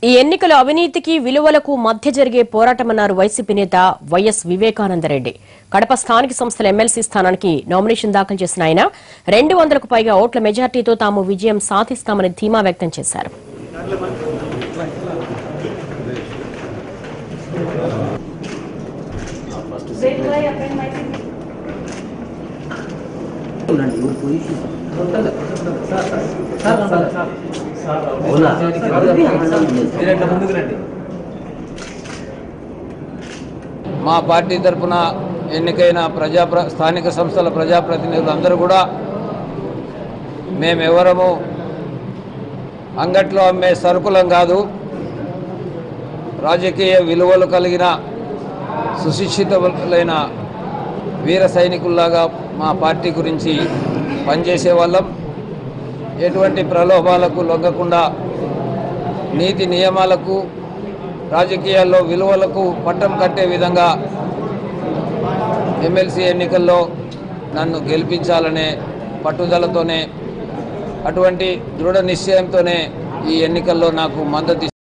ఈ ఎన్నికల అవినీతికి విలువలకు మధ్య జరిగే పోరాటమన్నారు వైసీపీ నేత వైఎస్ వివేకానందరెడ్డి. కడప స్థానిక సంస్థల ఎమ్మెల్సీ స్థానానికి నామినేషన్ దాఖలు చేసిన ఆయన 200కు పైగా ఓట్ల మెజార్టీతో తాము విజయం సాధిస్తామని ధీమా వ్యక్తం చేశారు. మా పార్టీ తరఫున ఎన్నికైన స్థానిక సంస్థల ప్రజాప్రతినిధులందరూ కూడా మేమెవరము అంగట్లో అమ్మే సరుకులం కాదు, రాజకీయ విలువలు కలిగిన సుశిక్షితులైన వీర సైనికుల్లాగా మా పార్టీ గురించి పనిచేసే వాళ్ళం. ఎటువంటి ప్రలోభాలకు లొంగకుండా నీతి నియమాలకు రాజకీయాల్లో విలువలకు పట్టం కట్టే విధంగా ఎమ్మెల్సీ ఎన్నికల్లో నన్ను గెలిపించాలనే పట్టుదలతోనే, అటువంటి దృఢ నిశ్చయంతోనే ఈ ఎన్నికల్లో నాకు మద్దతు